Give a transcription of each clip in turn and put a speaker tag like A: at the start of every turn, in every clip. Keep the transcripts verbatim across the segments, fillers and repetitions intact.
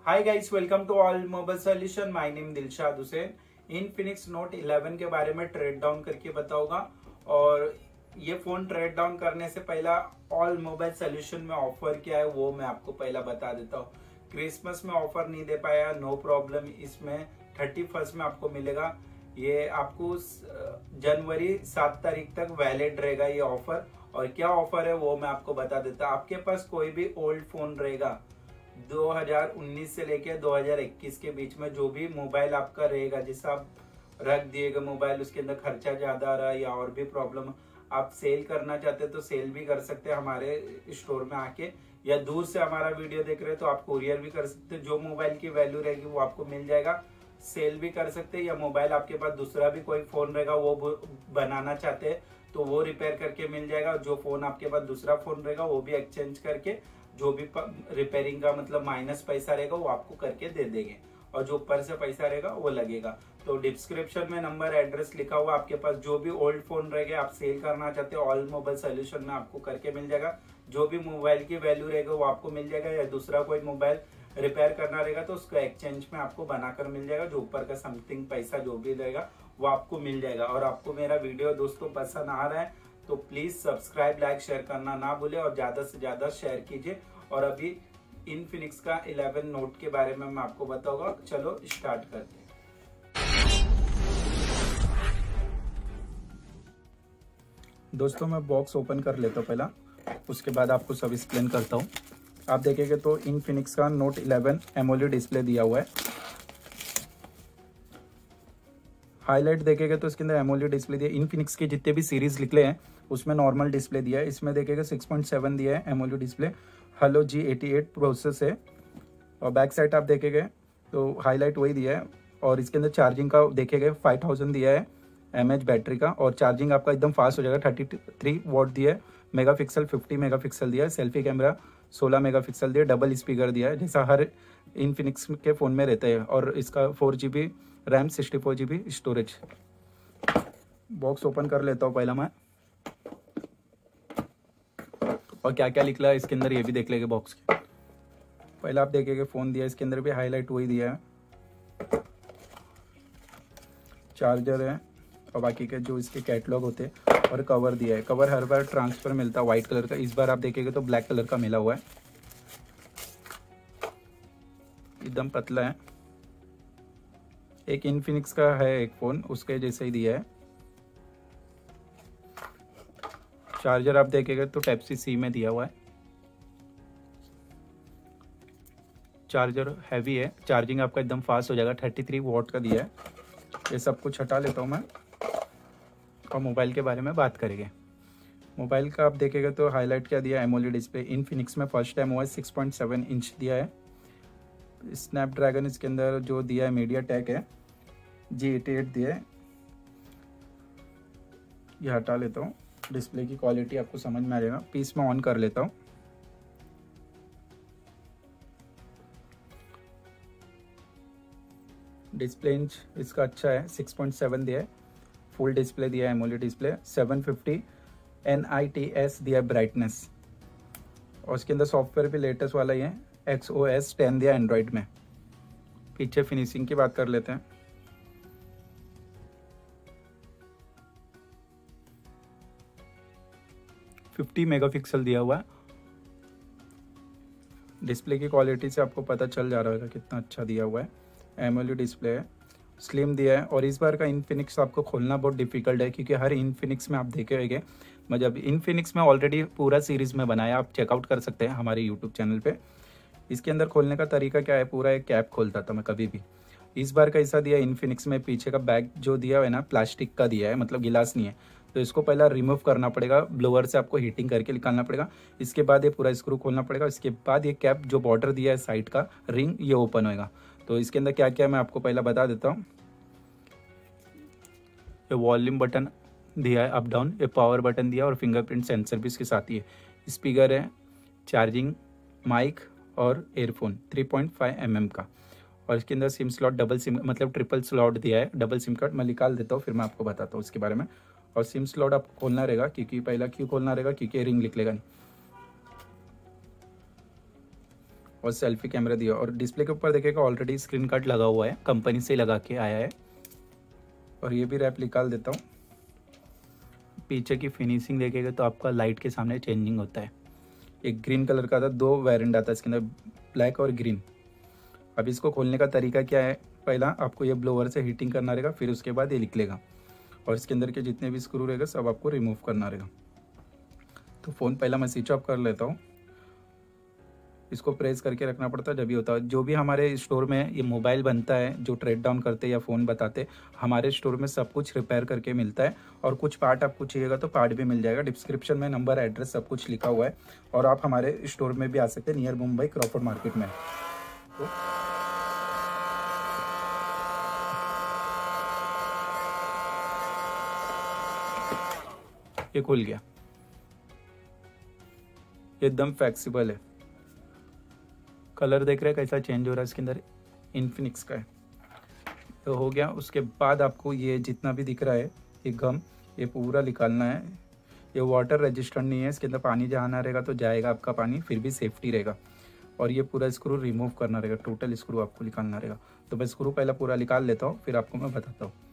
A: Hi guys, welcome to all mobile solution. My name Dilshad Hussain. Infinix Note eleven के बारे में trade down करके बताऊंगा। और ये फोन ट्रेड डाउन करने से पहला ऑल मोबाइल सॉल्यूशन में ऑफर क्या है वो मैं आपको पहला बता देता हूँ। क्रिसमस में ऑफर नहीं दे पाया, नो प्रॉब्लम। इसमें थर्टी फर्स्ट में आपको मिलेगा। ये आपको जनवरी सात तारीख तक वैलिड रहेगा ये ऑफर। और क्या ऑफर है वो मैं आपको बता देता हूँ। आपके पास कोई भी ओल्ड फोन रहेगा दो हज़ार उन्नीस से लेके दो हज़ार इक्कीस के बीच में, जो भी मोबाइल आपका रहेगा, जिससे आप रख दिएगा मोबाइल, उसके अंदर खर्चा ज्यादा आ रहा है या और भी प्रॉब्लम, आप सेल करना चाहते हैं तो सेल भी कर सकते हैं हमारे स्टोर में आके, या दूर से हमारा वीडियो देख रहे हैं तो आप कुरियर भी कर सकते हैं। जो मोबाइल की वैल्यू रहेगी वो आपको मिल जाएगा। सेल भी कर सकते हैं, या मोबाइल आपके पास दूसरा भी कोई फोन रहेगा वो बनाना चाहते हैं तो वो रिपेयर करके मिल जाएगा। जो फोन आपके पास दूसरा फोन रहेगा वो भी एक्सचेंज करके, जो भी रिपेयरिंग का मतलब माइनस पैसा रहेगा वो आपको करके दे देंगे, और जो ऊपर से पैसा रहेगा वो लगेगा। तो डिस्क्रिप्शन में नंबर एड्रेस लिखा हुआ, आपके पास जो भी ओल्ड फोन रहेगा आप सेल करना चाहते हो, ऑल मोबाइल सोल्यूशन में आपको करके मिल जाएगा। जो भी मोबाइल की वैल्यू रहेगा वो आपको मिल जाएगा, या दूसरा कोई मोबाइल रिपेयर करना रहेगा तो उसको एक्सचेंज में आपको बनाकर मिल जाएगा। जो ऊपर का समथिंग पैसा जो भी रहेगा वो आपको मिल जाएगा। और आपको मेरा वीडियो दोस्तों पसंद आ रहा है तो प्लीज सब्सक्राइब, लाइक, शेयर करना ना भूले, और ज्यादा से ज्यादा शेयर कीजिए। और अभी इनफिनिक्स का इलेवन नोट के बारे में मैं आपको बताऊंगा। चलो स्टार्ट करते हैं। दोस्तों मैं बॉक्स ओपन कर लेता हूँ पहला, उसके बाद आपको सब एक्सप्लेन करता हूँ। आप देखेंगे तो इनफिनिक्स का नोट इलेवन एमोलेड डिस्प्ले दिया हुआ है। हाईलाइट देखेंगे तो इसके अंदर एमोलेड डिस्प्ले दिया है। इनफिनिक्स के जितने भी सीरीज निकले हैं उसमें नॉर्मल डिस्प्ले दिया है। इसमें देखेंगे सिक्स पॉइंट सेवन दिया है AMOLED display. Helio G eighty eight process है। और बैक साइड आप देखेंगे तो हाईलाइट वही दिया है। और इसके अंदर चार्जिंग का देखेंगे फाइव थाउजेंड दिया है एम एच बैटरी का, और चार्जिंग आपका एकदम फास्ट हो जाएगा। थर्टी थ्री वॉट दिया है। Mega pixel fifty mega pixel दिया है। सेल्फी कैमरा सोलह मेगा पिक्सल दिया है। डबल स्पीकर दिया है जैसा हर इनफिनिक्स के फ़ोन में रहता है। और इसका four G B RAM, sixty four G B storage. Box open कर लेता हूँ पहला मैं, और क्या क्या निकला है इसके अंदर ये भी देख लेंगे बॉक्स के। पहले आप देखेंगे फ़ोन दिया है, इसके अंदर भी हाईलाइट वही दिया है। चार्जर है और बाकी के जो इसके कैटलॉग होते हैं, और कवर दिया है। कवर हर बार ट्रांसफर मिलता है वाइट कलर का, इस बार आप देखेंगे तो ब्लैक कलर का मिला हुआ है। एकदम पतला है। एक इनफिनिक्स का है एक फ़ोन, उसके जैसे ही दिया है। चार्जर आप देखेंगे तो टाइप सी सी में दिया हुआ है। चार्जर हैवी है, चार्जिंग आपका एकदम फास्ट हो जाएगा। थर्टी थ्री वॉट का दिया है। ये सब कुछ हटा लेता हूँ मैं, और मोबाइल के बारे में बात करेंगे। मोबाइल का आप देखेंगे तो हाईलाइट क्या दिया है, एमोलेड डिस्प्ले। इनफिनिक्स में फर्स्ट टाइम हुआ है। सिक्स पॉइंट सेवन इंच दिया है। स्नैपड्रैगन इसके अंदर जो दिया है मीडिया टेक है, जी एटी एट दिया है। ये हटा लेता हूँ, डिस्प्ले की क्वालिटी आपको समझ में आ जाएगा। पीस में ऑन कर लेता हूँ। डिस्प्ले इंच इसका अच्छा है, सिक्स पॉइंट सेवन दिया है। फुल डिस्प्ले दिया है, AMOLED display. Seven fifty N I T S दिया है ब्राइटनेस। और इसके अंदर सॉफ्टवेयर भी लेटेस्ट वाला ही है, एक्स ओ एस टेन दिया एंड्रॉइड में। पीछे फिनिशिंग की बात कर लेते हैं। फिफ्टी मेगापिक्सल दिया हुआ है। डिस्प्ले की क्वालिटी से आपको पता चल जा रहा होगा कितना अच्छा दिया हुआ है। एमोलेड डिस्प्ले है, स्लिम दिया है। और इस बार का इनफिनिक्स आपको खोलना बहुत डिफिकल्ट है, क्योंकि हर इनफिनिक्स में आप देखे होंगे, मतलब इनफिनिक्स में ऑलरेडी पूरा सीरीज़ में बनाया, आप चेकआउट कर सकते हैं हमारे यूट्यूब चैनल पे। इसके अंदर खोलने का तरीका क्या है, पूरा एक कैप खोलता था मैं कभी भी। इस बार कैसा दिया इनफिनिक्स में, पीछे का बैग जो दिया है ना प्लास्टिक का दिया है, मतलब गिलास नहीं है। तो इसको पहला रिमूव करना पड़ेगा, ब्लोअर से आपको हीटिंग करके निकालना पड़ेगा। इसके बाद ये पूरा स्क्रू खोलना पड़ेगा। इसके बाद ये कैप जो बॉर्डर दिया है साइड का रिंग, ये ओपन होएगा। तो इसके अंदर क्या क्या मैं आपको पहला बता देता हूँ। ये वॉल्यूम बटन दिया है अप डाउन, ये पावर बटन दिया, और फिंगरप्रिंट सेंसर भी इसके साथ ही है। स्पीकर है, चार्जिंग, माइक और earphone three point five M M का। और इसके अंदर सिम स्लॉट, डबल सिम मतलब ट्रिपल स्लॉट दिया है। डबल सिम कार्ड मैं निकाल देता हूँ, फिर मैं आपको बताता हूँ इसके बारे में। और सिम स्लॉट आपको खोलना रहेगा, क्योंकि पहला क्यों खोलना रहेगा, क्योंकि रिंग निकलेगा नहीं। और सेल्फी कैमरा दिया, और डिस्प्ले के ऊपर देखिएगा ऑलरेडी स्क्रीन कार्ड लगा हुआ है, कंपनी से लगा के आया है। और ये भी रैप निकाल देता हूँ। पीछे की फिनिशिंग देखिएगा तो आपका लाइट के सामने चेंजिंग होता है। एक ग्रीन कलर का था, दो वेरिएंट आता है इसके अंदर, ब्लैक और ग्रीन। अब इसको खोलने का तरीका क्या है, पहला आपको ये ब्लोअर से हीटिंग करना रहेगा, फिर उसके बाद ये निकलेगा और इसके अंदर के जितने भी स्क्रू रहेगा सब आपको रिमूव करना रहेगा। तो फ़ोन पहला मैं स्विच ऑफ कर लेता हूँ। इसको प्रेस करके रखना पड़ता है जब भी होता है। जो भी हमारे स्टोर में ये मोबाइल बनता है, जो ट्रेड डाउन करते या फ़ोन बताते, हमारे स्टोर में सब कुछ रिपेयर करके मिलता है। और कुछ पार्ट आपको चाहिएगा तो पार्ट भी मिल जाएगा। डिस्क्रिप्शन में नंबर, एड्रेस सब कुछ लिखा हुआ है। और आप हमारे स्टोर में भी आ सकते हैं, नियर मुंबई क्रॉफर्ड मार्केट में। तो ये खुल गया, एकदम फ्लेक्सिबल है। कलर देख रहे हैं कैसा चेंज हो रहा है, इसके अंदर इन्फिनिक्स का है। तो हो गया। उसके बाद आपको ये जितना भी दिख रहा है ये गम, ये पूरा निकालना है। ये वाटर रेजिस्टेंट नहीं है, इसके अंदर पानी जहाँ ना रहेगा तो जाएगा आपका पानी, फिर भी सेफ्टी रहेगा। और ये पूरा स्क्रू रिमूव करना रहेगा, टोटल स्क्रू आपको निकालना रहेगा। तो मैं स्क्रू पहले पूरा निकाल लेता हूँ, फिर आपको मैं बताता हूँ।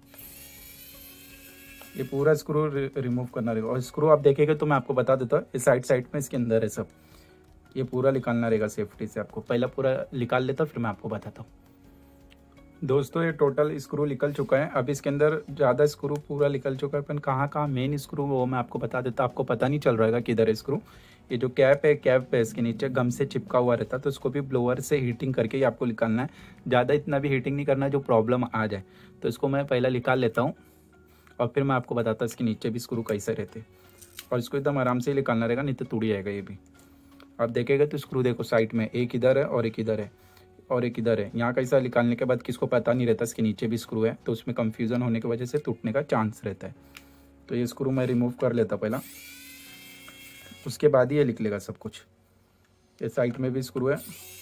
A: ये पूरा स्क्रू रिमूव करना रहेगा। और स्क्रू आप देखेंगे तो मैं आपको बता देता हूँ, ये साइड साइड में इसके अंदर है सब, ये पूरा निकालना रहेगा सेफ्टी से। आपको पहला पूरा निकाल लेता हूँ, फिर मैं आपको बताता हूँ। दोस्तों ये टोटल स्क्रू निकल चुका है। अब इसके अंदर ज़्यादा स्क्रू पूरा निकल चुका है, पर कहाँ कहाँ मेन स्क्रू वो मैं आपको बता देता हूँ। आपको पता नहीं चल रहा है किधर है स्क्रू। ये जो कैप है, कैप है इसके नीचे गम से चिपका हुआ रहता है, तो इसको भी ब्लोअर से हीटिंग करके ही आपको निकालना है। ज़्यादा इतना भी हीटिंग नहीं करना है जो प्रॉब्लम आ जाए। तो इसको मैं पहला निकाल लेता हूँ और फिर मैं आपको बताता हूँ इसके नीचे भी स्क्रू कैसे रहते। और इसको एकदम आराम से ही निकालना रहेगा, नहीं तो टूट जाएगा ये भी। आप देखेगा तो स्क्रू देखो साइड में एक इधर है और एक इधर है और एक इधर है। यहाँ कैसा निकालने के बाद किसको पता नहीं रहता इसके नीचे भी स्क्रू है, तो उसमें कंफ्यूजन होने की वजह से टूटने का चांस रहता है। तो ये स्क्रू मैं रिमूव कर लेता पहला, उसके बाद ही ये निकलेगा सब कुछ। ये साइड में भी स्क्रू है,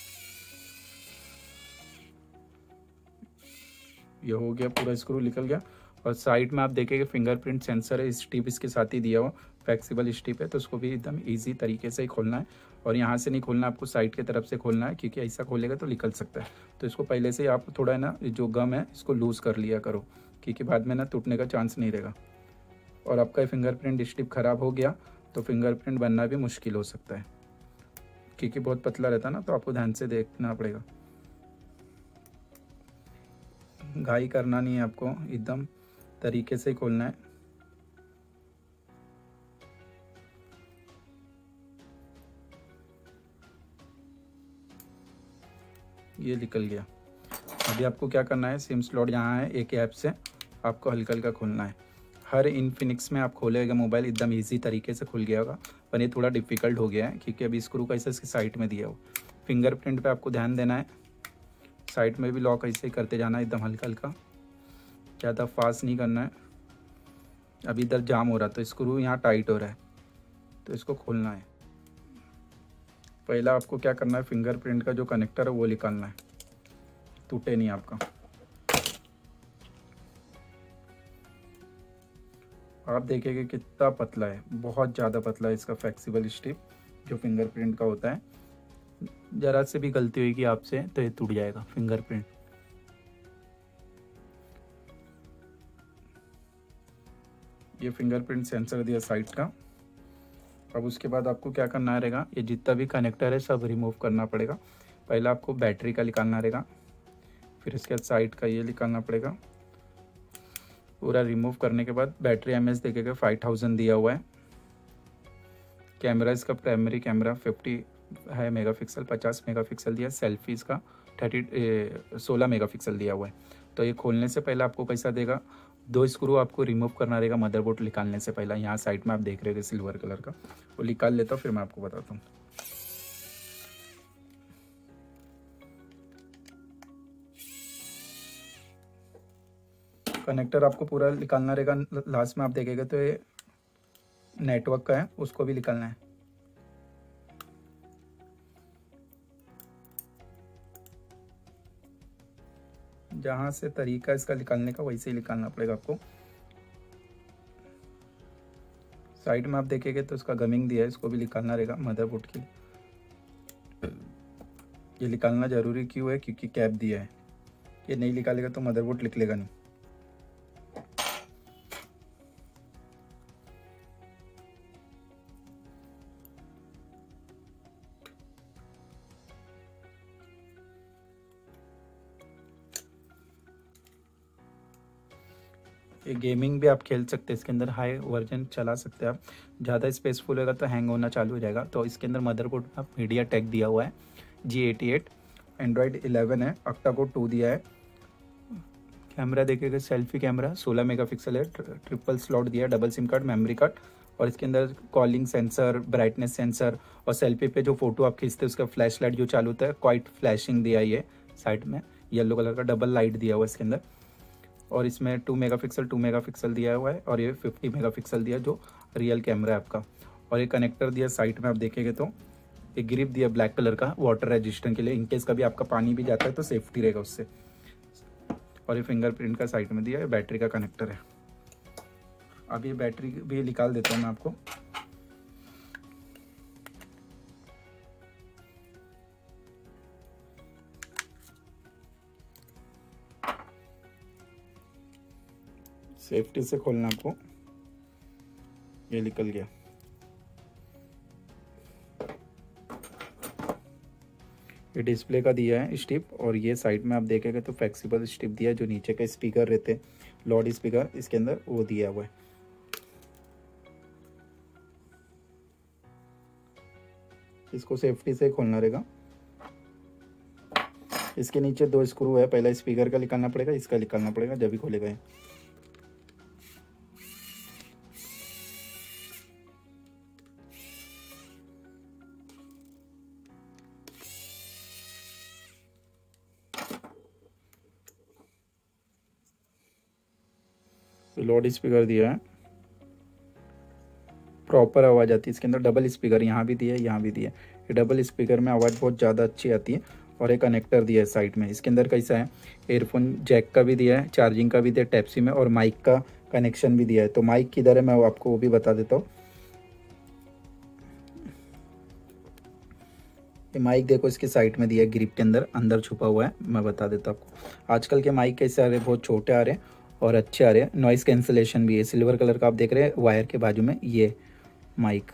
A: ये हो गया, पूरा स्क्रू निकल गया। और साइड में आप देखेंगे फिंगरप्रिंट सेंसर है, स्टिप इसके साथ ही दिया हुआ, फ्लेक्सिबल स्टिप है, तो उसको भी एकदम इजी तरीके से ही खोलना है। और यहाँ से नहीं खोलना, आपको साइड की तरफ से खोलना है, क्योंकि ऐसा खोलेगा तो निकल सकता है। तो इसको पहले से ही आप थोड़ा है ना, जो गम है इसको लूज़ कर लिया करो, क्योंकि बाद में ना टूटने का चांस नहीं रहेगा। और आपका फिंगरप्रिंट स्टिप ख़राब हो गया तो फिंगरप्रिंट बनना भी मुश्किल हो सकता है, क्योंकि बहुत पतला रहता है ना, तो आपको ध्यान से देखना पड़ेगा। घाई करना नहीं है आपको, एकदम तरीके से खोलना है। ये निकल गया। अभी आपको क्या करना है, सिम स्लॉट यहाँ है, एक ऐप से आपको हल्का हल्का खोलना है। हर इन्फिनिक्स में आप खोलेगा मोबाइल एकदम इजी तरीके से खुल गया होगा, पर ये थोड़ा डिफिकल्ट हो गया है क्योंकि अभी स्क्रू कैसे इसके साइड में दिया हो। फिंगरप्रिंट पे आपको ध्यान देना है, साइड में भी लॉक ऐसे ही करते जाना है, एकदम हल्का हल्का, ज़्यादा फास्ट नहीं करना है। अभी इधर जाम हो रहा तो स्क्रू यहाँ टाइट हो रहा है, तो इसको खोलना है। पहला आपको क्या करना है, फिंगरप्रिंट का जो कनेक्टर है वो निकालना है, टूटे नहीं आपका। आप देखेंगे कितना पतला है, बहुत ज़्यादा पतला है इसका फ्लेक्सिबल स्टिप जो फिंगरप्रिंट का होता है। ज़रा से भी गलती होगी आपसे तो ये टूट जाएगा फिंगरप्रिंट। ये फिंगरप्रिंट सेंसर दिया साइड का। अब उसके बाद आपको क्या करना रहेगा, ये जितना भी कनेक्टर है सब रिमूव करना पड़ेगा। पहला आपको बैटरी का निकालना रहेगा, फिर इसके बाद साइड का ये निकालना पड़ेगा। पूरा रिमूव करने के बाद बैटरी एम एच देखेगा फाइव थाउजेंड दिया हुआ है। कैमरा इसका प्राइमरी कैमरा फिफ्टी है मेगापिक्सल, पचास मेगापिक्सल दिया। सेल्फी इसका थर्टी सोलह मेगापिक्सल दिया हुआ है। तो ये खोलने से पहले आपको कैसा देगा, दो स्क्रू आपको रिमूव करना रहेगा मदरबोर्ड निकालने से पहले। यहाँ साइड में आप देख रहे हैं सिल्वर कलर का, वो निकाल लेता हूँ फिर मैं आपको बताता हूँ। कनेक्टर आपको पूरा निकालना रहेगा। लास्ट में आप देखेंगे तो ये नेटवर्क का है, उसको भी निकालना है। जहाँ से तरीका इसका निकालने का वैसे ही निकालना पड़ेगा आपको। साइड में आप देखेंगे तो इसका गमिंग दिया है, इसको भी निकालना रहेगा मदरबोर्ड के लिए। ये निकालना ज़रूरी क्यों है? क्योंकि कैप दिया है, ये नहीं निकालेगा तो मदरबोर्ड निकलेगा नहीं। ये गेमिंग भी आप खेल सकते हैं, इसके अंदर हाई वर्जन चला सकते हैं आप। ज़्यादा स्पेसफुल होगा तो हैंग होना चालू हो जाएगा। तो इसके अंदर मदरबोर्ड में आप मीडिया टेक दिया हुआ है G eighty eight, Android eleven है, अक्टा कोड टू दिया है। कैमरा देखेगा सेल्फी कैमरा सोलह मेगापिक्सल है, ट्रिपल स्लॉट दिया है, double SIM card, memory card, और इसके अंदर कॉलिंग सेंसर, ब्राइटनेस सेंसर, और सेल्फी पे जो फोटो आप खींचते हैं उसका फ्लैश लाइट जो चालू होता है क्वाइट फ्लैशिंग दिया है। ये साइड में येलो कलर का डबल लाइट दिया हुआ है इसके अंदर, और इसमें टू मेगापिक्सल टू मेगापिक्सल दिया हुआ है, और ये फिफ्टी मेगापिक्सल दिया जो रियल कैमरा है आपका। और ये कनेक्टर दिया साइड में आप देखेंगे तो एक ग्रिप दिया ब्लैक कलर का वाटर रेजिस्टेंट के लिए, इनकेस कभी आपका पानी भी जाता है तो सेफ्टी रहेगा उससे। और ये फिंगरप्रिंट का साइड में दिया है, बैटरी का कनेक्टर है। अब ये बैटरी भी निकाल देता हूँ मैं आपको। सेफ्टी से खोलना आपको, ये निकल गया। ये डिस्प्ले का दिया है स्टिप, और ये साइड में आप देखेंगे तो फ्लेक्सिबल स्टिप दिया है, जो नीचे के स्पीकर रहते हैं लाउड स्पीकर इसके अंदर वो दिया हुआ है। इसको सेफ्टी से खोलना रहेगा। इसके नीचे दो स्क्रू है, पहला स्पीकर का निकालना पड़ेगा, इसका निकालना पड़ेगा जब भी खोलेगा ये। लाउड स्पीकर दिया है, प्रॉपर आवाज़ आती है इसके अंदर। डबल स्पीकर यहाँ भी दिया है, यहाँ भी दिया है। ये डबल स्पीकर में आवाज़ बहुत ज़्यादा अच्छी आती है। और एक कनेक्टर दिया है साइड में। इसके अंदर कैसा है, एयरफोन जैक का भी दिया है, चार्जिंग का भी दिया है टाइप सी में, और माइक का कनेक्शन भी दिया है। तो माइक किधर है मैं आपको वो भी बता देता हूँ। ये माइक देखो इसके साइड में दिया है, ग्रिप के अंदर अंदर छुपा हुआ है। मैं बता देता हूँ आपको। आजकल के माइक कैसे आ रहे हैं, बहुत छोटे आ रहे हैं और अच्छे आ रहे हैं। नॉइस कैंसिलेशन भी है, सिल्वर कलर का आप देख रहे हैं वायर के बाजू में ये माइक,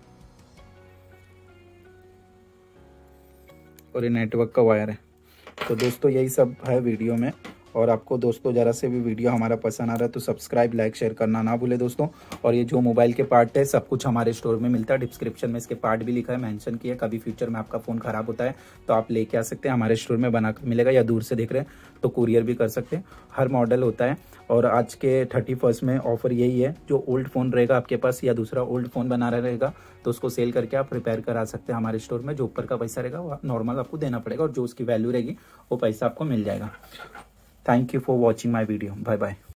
A: और ये नेटवर्क का वायर है। तो दोस्तों यही सब है वीडियो में। और आपको दोस्तों ज़रा से भी वीडियो हमारा पसंद आ रहा है तो सब्सक्राइब लाइक शेयर करना ना भूले दोस्तों। और ये जो मोबाइल के पार्ट है सब कुछ हमारे स्टोर में मिलता है। डिस्क्रिप्शन में इसके पार्ट भी लिखा है, मेंशन किया है। कभी फ्यूचर में आपका फ़ोन ख़राब होता है तो आप लेके आ सकते हैं, हमारे स्टोर में बनाकर मिलेगा, या दूर से देख रहे हैं तो कुरियर भी कर सकते हैं। हर मॉडल होता है। और आज के थर्टी फर्स्ट में ऑफर यही है, जो ओल्ड फ़ोन रहेगा आपके पास या दूसरा ओल्ड फ़ोन बना रहेगा तो उसको सेल करके आप रिपेयर करा सकते हैं हमारे स्टोर में। जो ऊपर का पैसा रहेगा वो नॉर्मल आपको देना पड़ेगा, और जो उसकी वैल्यू रहेगी वो पैसा आपको मिल जाएगा। Thank you for watching my video. Bye bye.